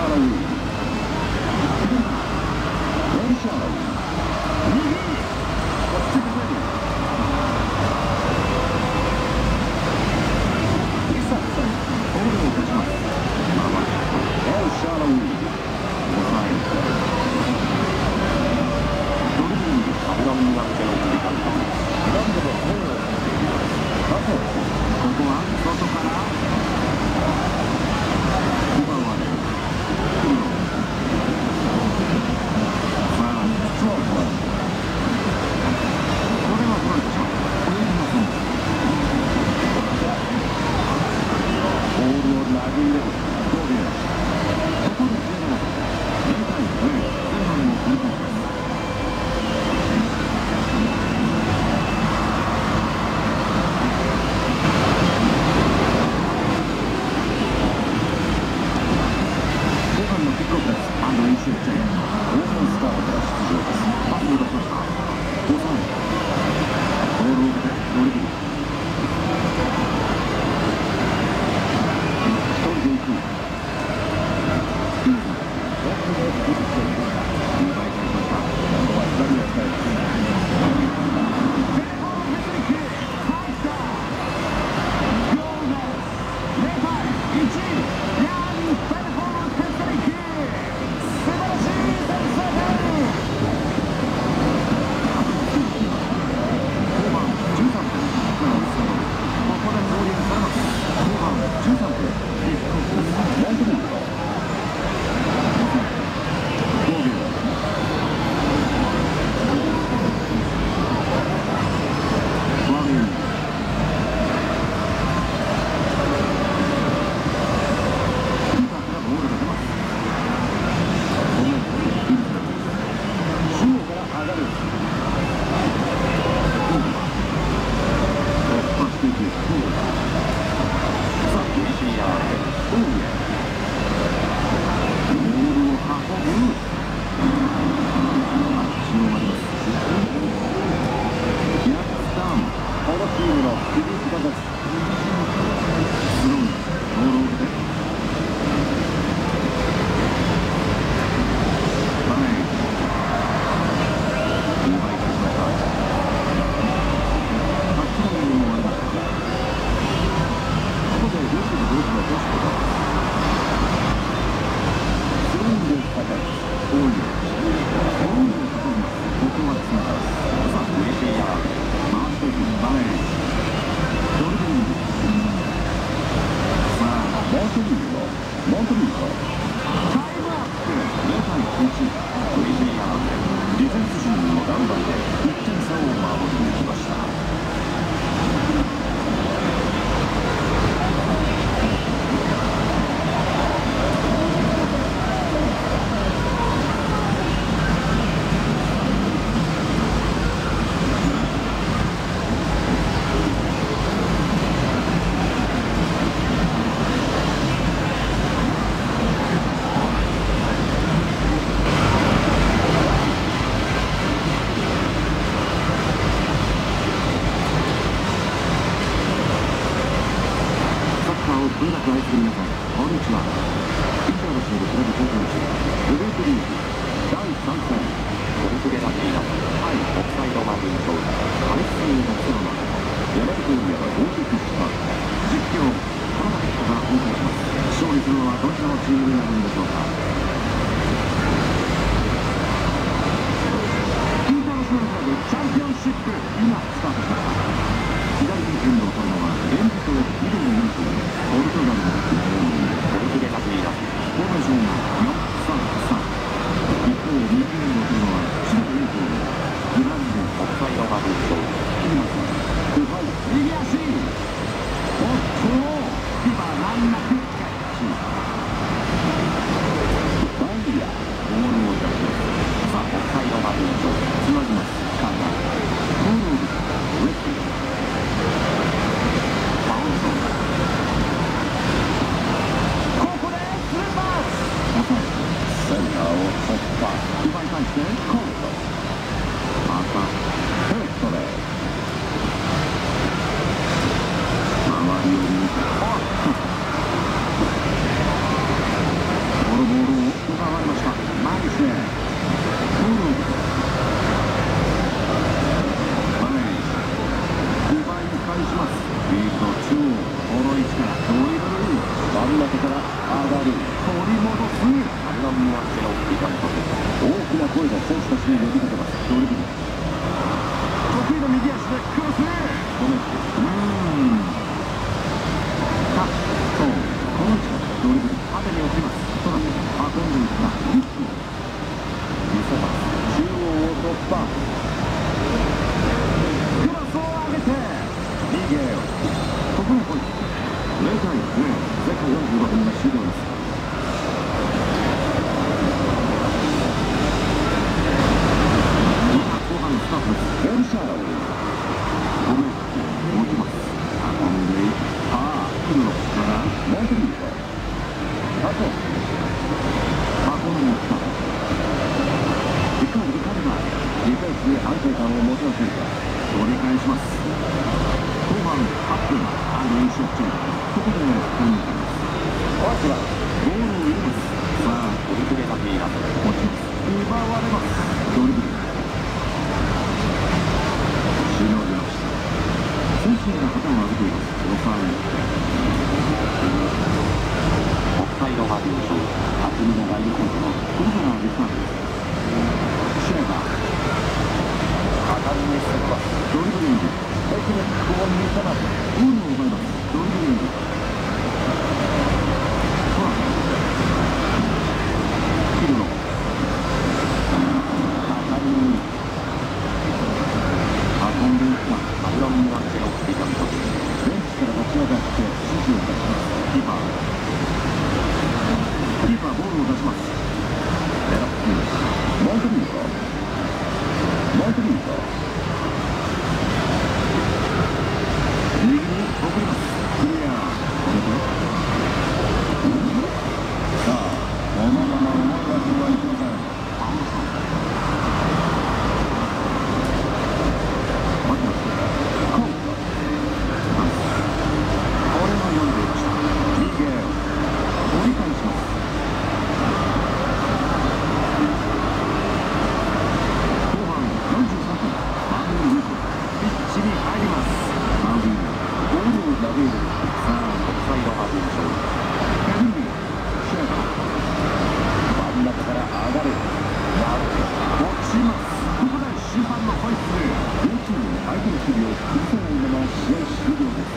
ボールを声が選手たちに呼びかけます。ドリブル。得意の右足でクロス。止めて。カット。この位置からドリブル。縦に送ります。空に運んでいった一気に見せます。中央を突破。クロスを上げて右へ。ここでポイント。0対0。前半45分が終了です。後半スタートです。エルシャード。止め持ちます。運んでいったクルロスからモンテリート。あと運んでいったリカルがディフェンスで安定感を持たせるか。取り返します。後半8分アンドインショット。ここでタイムです。まずはゴールを入れます。さあトリプルが見えます。持ちます。奪われます。ドリブルしのぎました。選手が旗を上げています。オフサイド。国際ロハビー賞厚みが大コントのここからリスタートです。シェーバー当たりにするます。ドリブリングテクニックを見せます。ゴールを奪います。ドリブリングキルノ当たりに運んでいったアブラム・ワンチェが起きていたみたいです。ベンチから立ち上がって指示を出します。キーパーボールを出します。狙っています。モンテリート右に送ります。クリア。これでさあこのまま思い出しはいけません。パウロさん待ってます。コートパス。これは読んでいました。右へ折り返します。後半43分マウンドピッチに入ります。マウンドボールを投げる。さあ国際ロハビー賞ケビン・シェーバー真ん中から上がる。落ちます。ここで審判のホイッスル。両チーム相手の守備を崩せないまま試合終了です。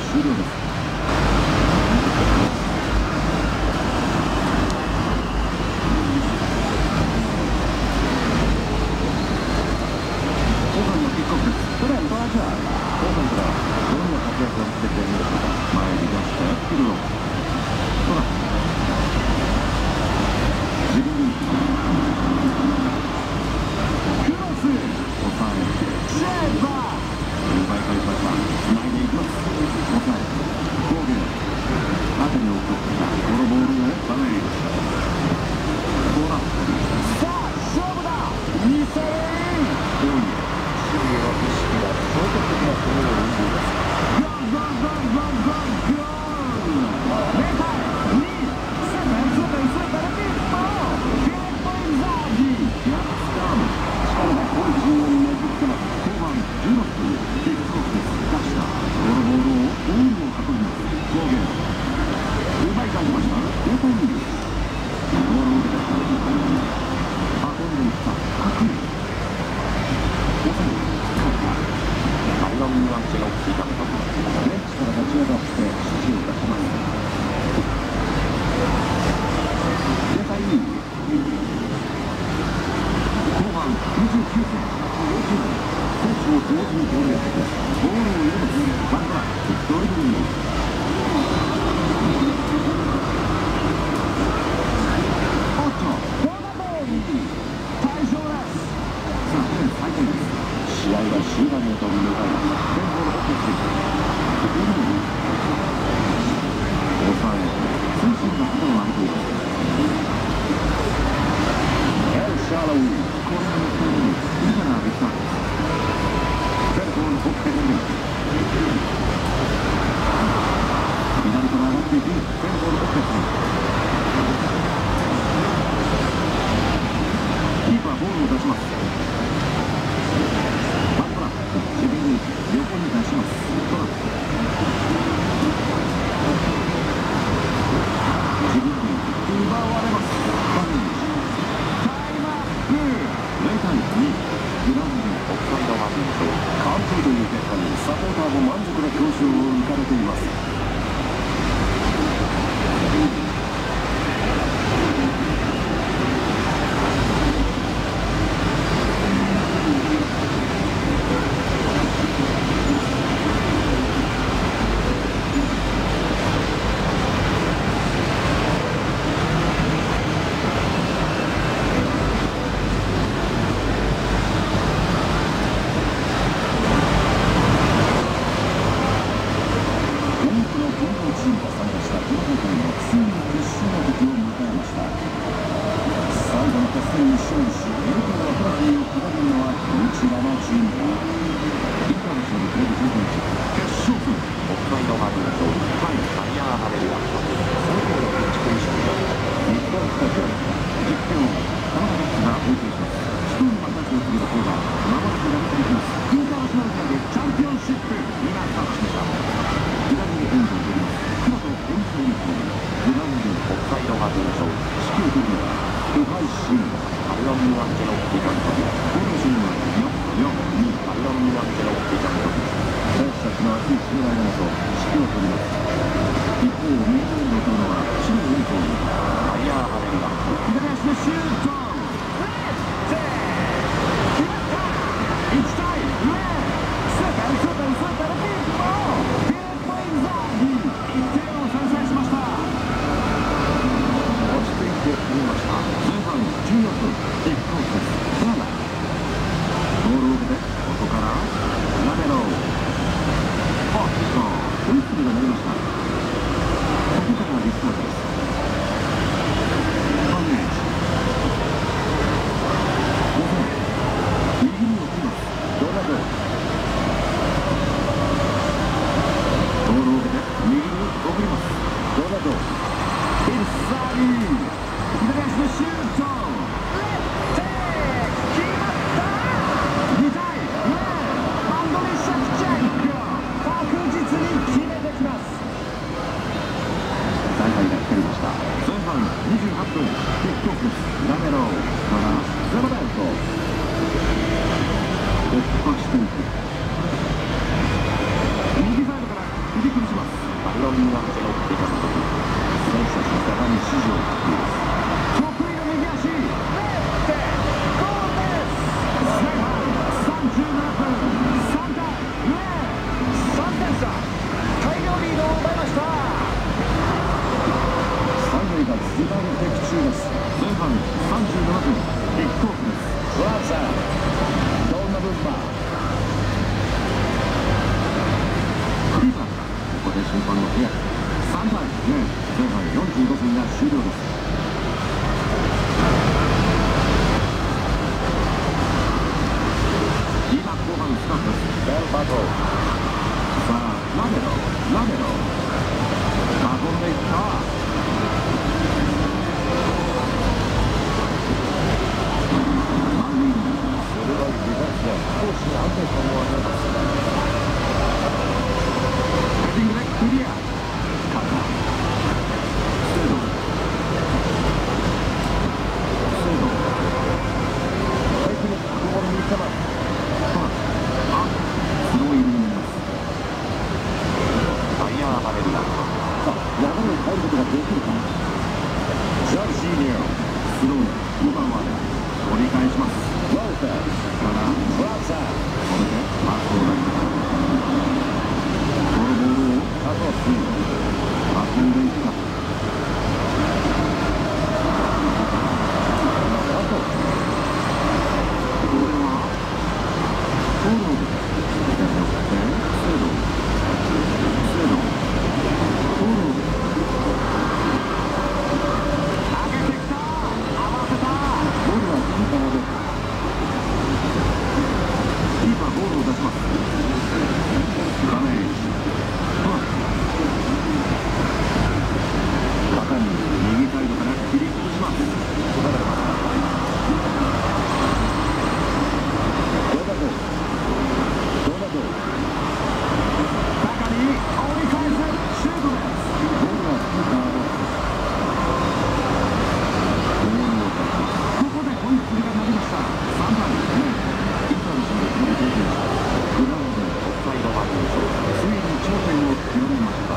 終了です。後半のキックオフです。後半からどんな活躍を見せているのか。前に出してピルロトライ。自分にクロス抑えてシェーバー奪い返しました。つないでいきます。抑え攻撃縦に送ったこのボールをダメージボーラさあ勝負だ見せるどういう守備の意識が消極的なプレーを生んでいます。ゴーゴーゴーゴーゴーゴー0対2セブンスーパースーパーピッポーゲットインザージやった力が今週をねじってます。後半16分キックオフです。出したこのボールをゴールを運びます。攻撃奪い返しました。0対2ボールを受けた運んでいった角井抑えアイロンニュアンチのキー監督ベンチから立ち上がって指示を出します。0対2後半29分40分選手を同時にボールへボールを入れます。ワントライドリブルにおっとボーダボール退場です。さあ再開です。試合は終盤へと向かいます。ベンボールを決定抑え推進が肩を上げています。エル・シャーロウこれが目標に自らできたベンボールを追っている左から上がっていくベンボールを追っているキーパーボールを出します。バントラ自分に横に出します。トラップ自分に奪われます。バンジタイムアップ0対2グラウンドオフサイドハンド完封という結果にサポーターも満足な表情を浮かべています。右サイドから振り崩します。 ます。パリロンニュアンスの振り方と選手たちの中に指示を送っています。得意の右足ゴールです。前半37分、3対0、3点差、大量リードを奪いました。三塁がズバリ的中です。前半37分、キックオフです。ワーツァーどんな分馬フリーパーここで審判の手当て3対0、前半45分が終了です。今後半スタートです。ベルバトさあラベロ運んでいった。鋭いディフェンスで攻守に安定感を与えます。ヘディングでクリア。カカ精度相手のボールに迫る。スローイングになります。タイヤーバレルだ。流れを変えることができるか。ジャッジーニョスローに2番まで折り返します。ローフェスからフランサーこれでパスを投げた。このボールをカトスに運んでいくか。カトこれはフォローで左を振って精度フォローで上げてきた。合わせた。ボールはキーパーでキーパーボールを出します。ダメージ中に右サイドから切り崩します。中に折り返すシュートです。ボールはキーパーです。ボールを出します。ここでホイッスルが鳴りました。3対0。グラウンドでオフサイドバックでしょう。ついに頂点を極めました。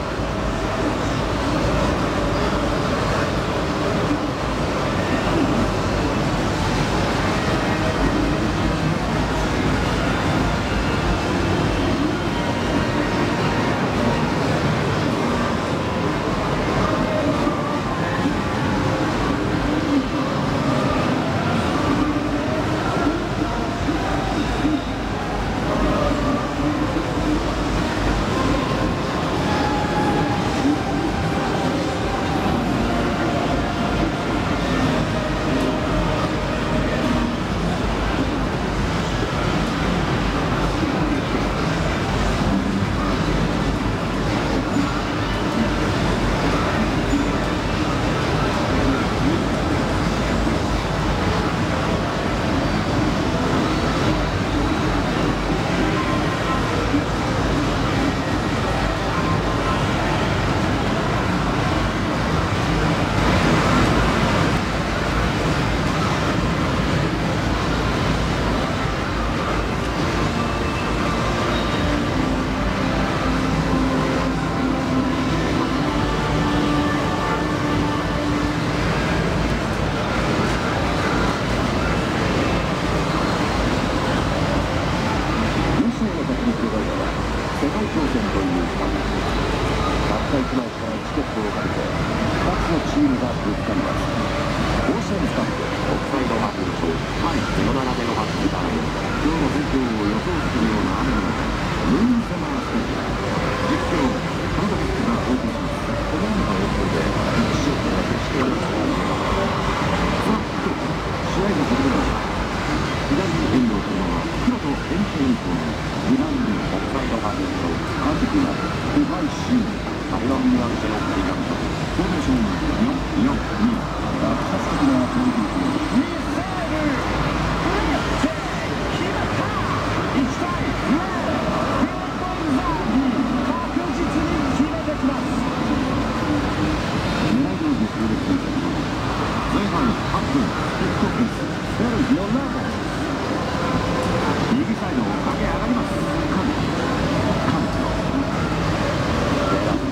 右サイドを駆け上がります。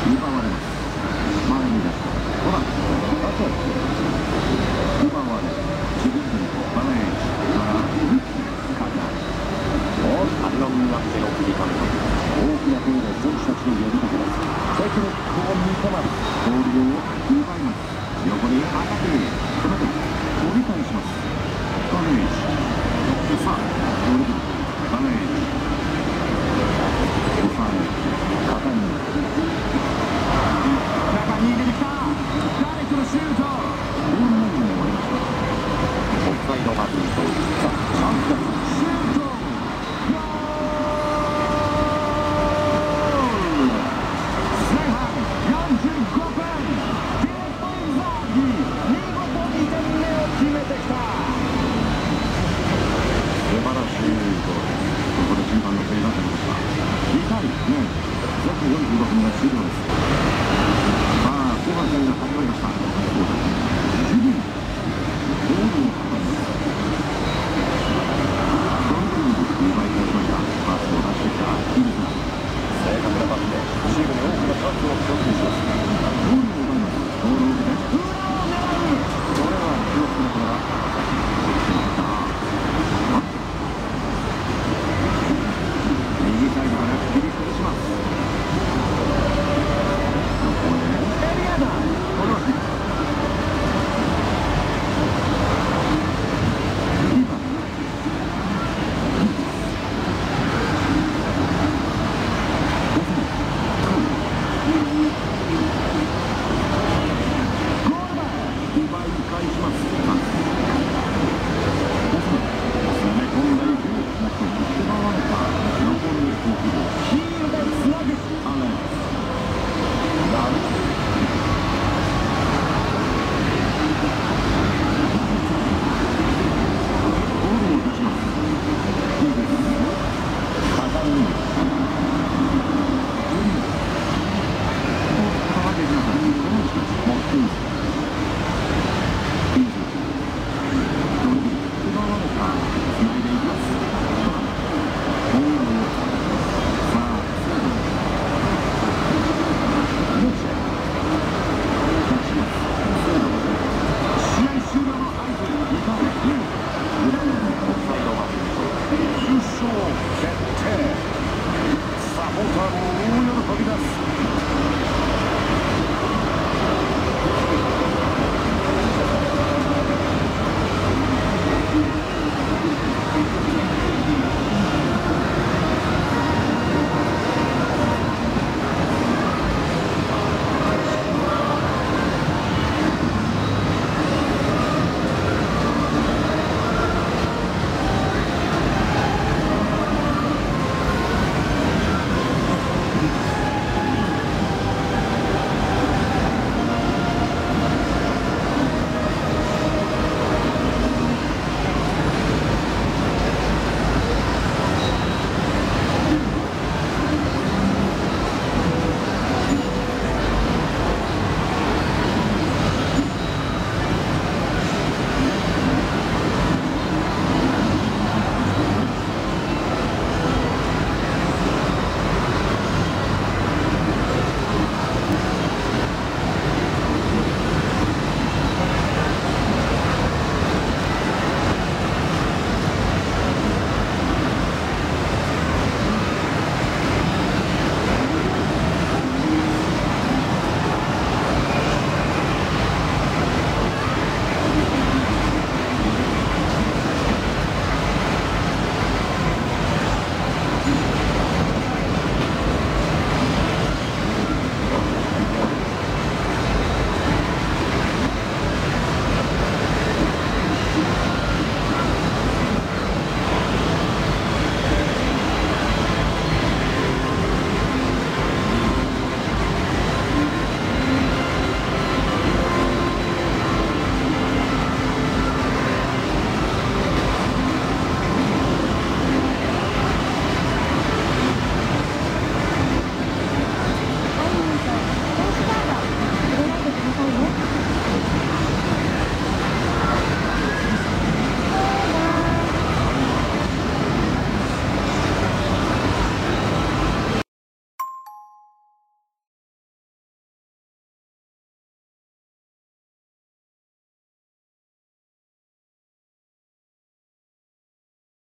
奪われます。前に出すトランプ、アタック、奪われ自分でバレージから一気にかかる。 反論になっての振り込み。 大きな声で選手たちに呼びかけます。テクニックを見せます。ボールを奪います。横にアタック、止めて折り返します。バレージ、さあドリブル、バレージ、抑え、肩に